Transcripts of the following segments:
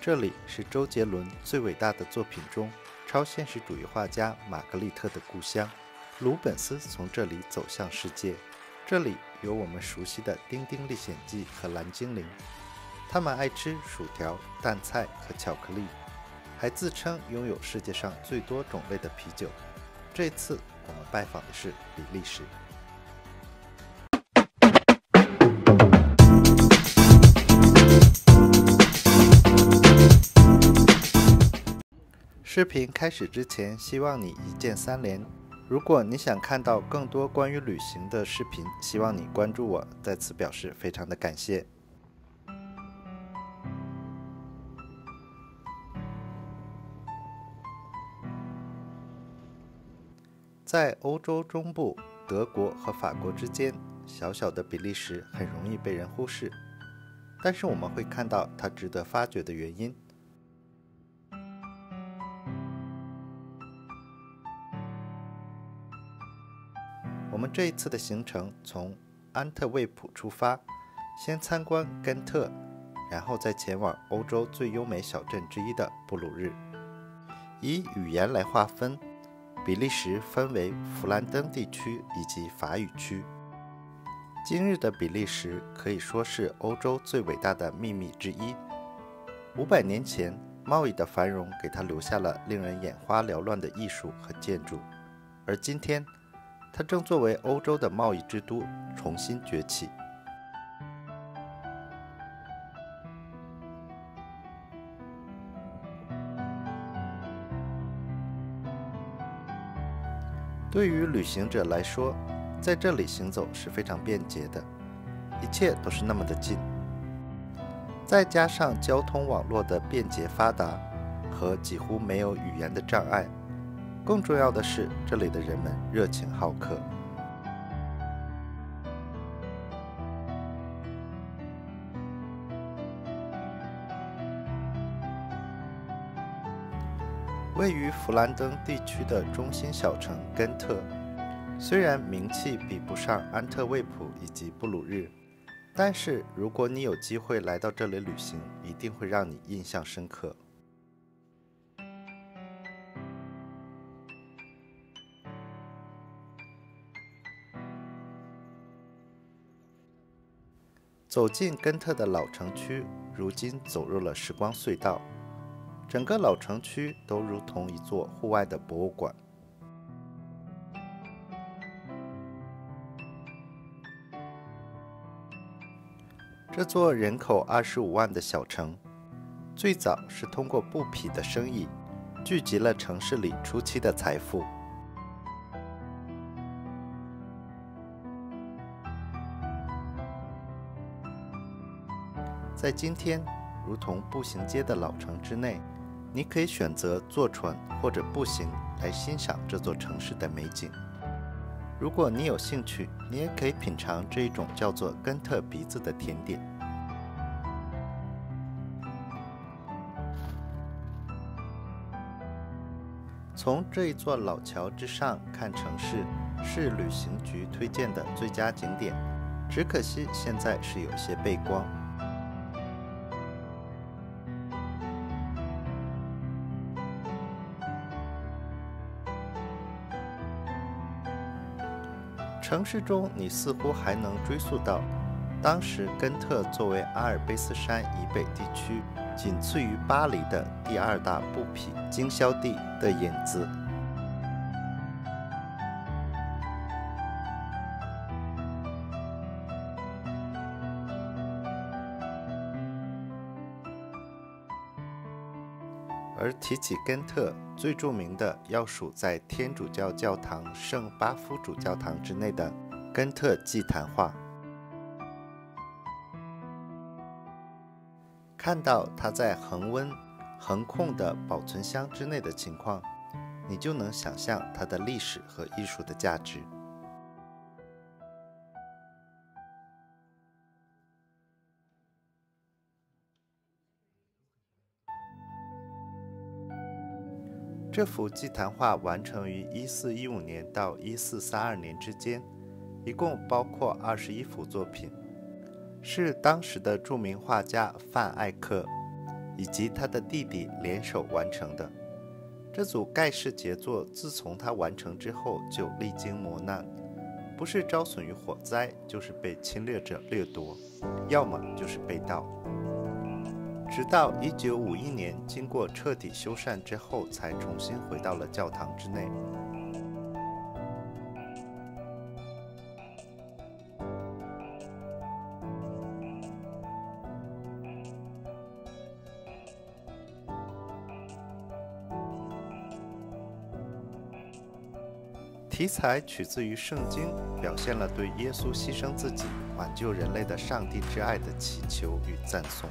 这里是周杰伦最伟大的作品中超现实主义画家玛格丽特的故乡。鲁本斯从这里走向世界。这里有我们熟悉的《丁丁历险记》和蓝精灵，他们爱吃薯条、蛋菜和巧克力，还自称拥有世界上最多种类的啤酒。这次我们拜访的是比利时。视频开始之前，希望你一键三连。如果你想看到更多关于旅行的视频，希望你关注我，在此表示非常的感谢。在欧洲中部，德国和法国之间，小小的比利时很容易被人忽视，但是我们会看到它值得发掘的原因。我们这一次的行程从安特卫普出发，先参观根特，然后再前往欧洲最优美小镇之一的布鲁日。以语言来划分，比利时分为弗兰登地区以及法语区。今日的比利时可以说是欧洲最伟大的秘密之一。500年前，贸易的繁荣给它留下了令人眼花缭乱的艺术和建筑，而今天它正作为欧洲的贸易之都重新崛起。对于旅行者来说，在这里行走是非常便捷的，一切都是那么的近。再加上交通网络的便捷发达和几乎没有语言的障碍，更重要的是，这里的人们热情好客。位于弗兰登地区的中心小城根特，虽然名气比不上安特卫普以及布鲁日，但是如果你有机会来到这里旅行，一定会让你印象深刻。走进根特的老城区，如今走入了时光隧道，整个老城区都如同一座户外的博物馆。这座人口25万的小城，最早是通过布匹的生意，聚集了城市里初期的财富。在今天，如同步行街的老城之内，你可以选择坐船或者步行来欣赏这座城市的美景。如果你有兴趣，你也可以品尝这一种叫做根特鼻子的甜点。从这一座老桥之上看城市，是旅行局推荐的最佳景点，只可惜现在是有些背光。城市中，你似乎还能追溯到当时根特作为阿尔卑斯山以北地区仅次于巴黎的第2大布匹经销地的影子。而提起根特，最著名的要数在天主教教堂圣巴夫主教堂之内的根特祭坛画。看到它在恒温、恒控的保存箱之内的情况，你就能想象它的历史和艺术的价值。这幅祭坛画完成于1415年到1432年之间，一共包括21幅作品，是当时的著名画家范艾克以及他的弟弟联手完成的。这组盖世杰作自从他完成之后就历经磨难，不是遭损于火灾，就是被侵略者掠夺，要么就是被盗。直到1951年经过彻底修缮之后，才重新回到了教堂之内。题材取自于圣经，表现了对耶稣牺牲自己挽救人类的上帝之爱的祈求与赞颂。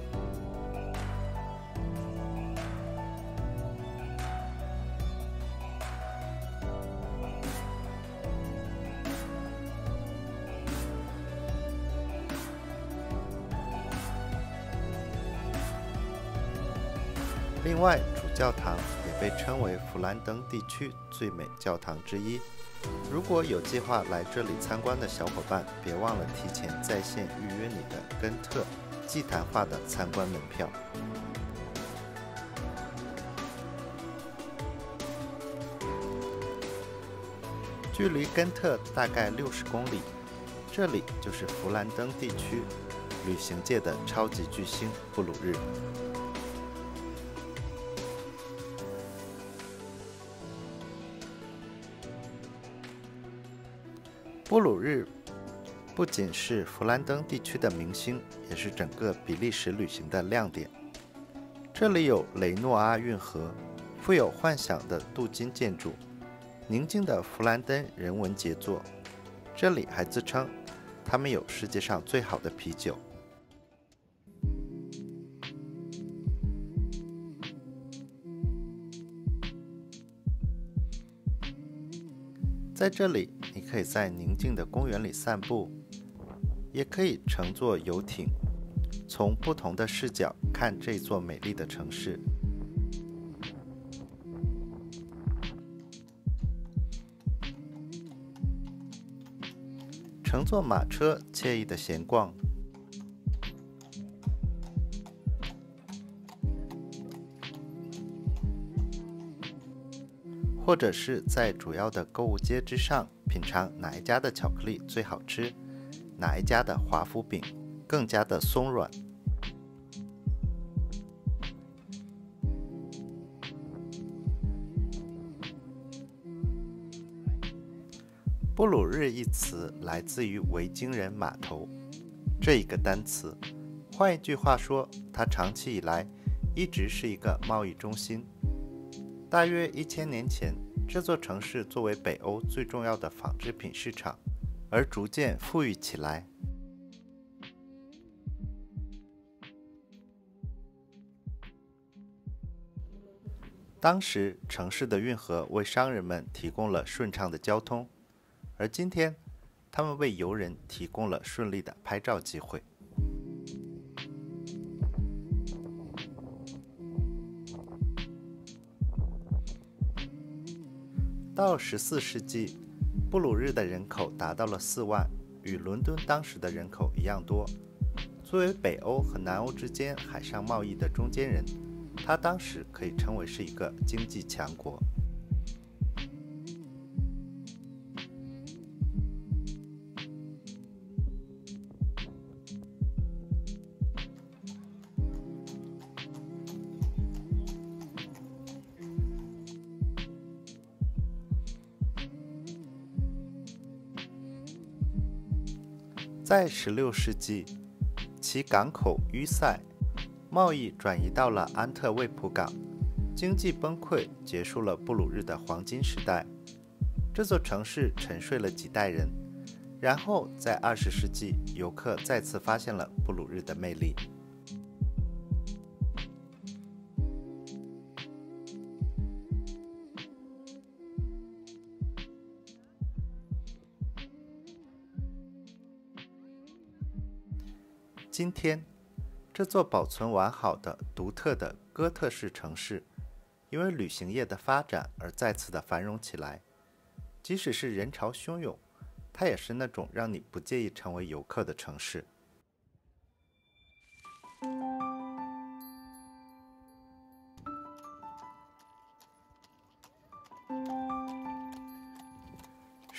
另外，主教堂也被称为弗兰登地区最美教堂之一。如果有计划来这里参观的小伙伴，别忘了提前在线预约你的根特祭坛化的参观门票。距离根特大概60公里，这里就是弗兰登地区旅行界的超级巨星布鲁日。布鲁日不仅是弗兰登地区的明星，也是整个比利时旅行的亮点。这里有雷诺阿运河、富有幻想的镀金建筑、宁静的弗兰登人文杰作。这里还自称他们有世界上最好的啤酒。在这里，你可以在宁静的公园里散步，也可以乘坐游艇，从不同的视角看这座美丽的城市。乘坐马车，惬意的闲逛。或者是在主要的购物街之上品尝哪一家的巧克力最好吃，哪一家的华夫饼更加的松软。布鲁日一词来自于维京人码头这一个单词，换一句话说，它长期以来一直是一个贸易中心。大约1000年前，这座城市作为北欧最重要的纺织品市场，而逐渐富裕起来。当时，城市的运河为商人们提供了顺畅的交通，而今天，他们为游人提供了顺利的拍照机会。到14世纪，布鲁日的人口达到了4万，与伦敦当时的人口一样多。作为北欧和南欧之间海上贸易的中间人，它当时可以称为是一个经济强国。在16世纪，其港口淤塞，贸易转移到了安特卫普港，经济崩溃，结束了布鲁日的黄金时代。这座城市沉睡了几代人，然后在20世纪，游客再次发现了布鲁日的魅力。今天，这座保存完好的、独特的哥特式城市，因为旅行业的发展而再次的繁荣起来。即使是人潮汹涌，它也是那种让你不介意成为游客的城市。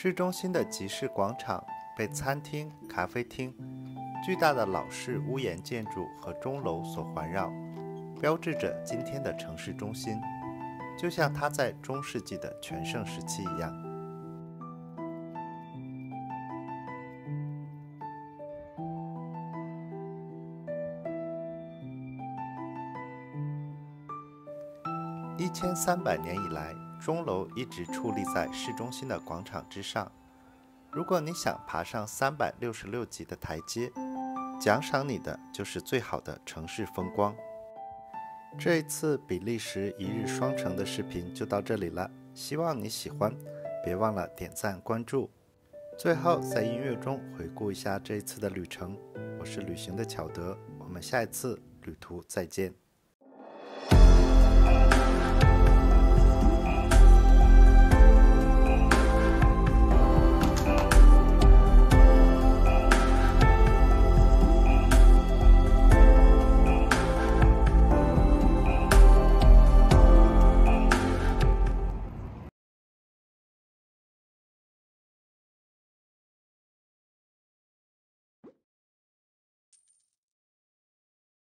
市中心的集市广场被餐厅、咖啡厅、巨大的老式屋檐建筑和钟楼所环绕，标志着今天的城市中心，就像它在中世纪的全盛时期一样。1300年以来，钟楼一直矗立在市中心的广场之上。如果你想爬上366级的台阶，奖赏你的就是最好的城市风光。这一次比利时一日双城的视频就到这里了，希望你喜欢，别忘了点赞关注。最后在音乐中回顾一下这一次的旅程，我是旅行的巧德，我们下一次旅途再见。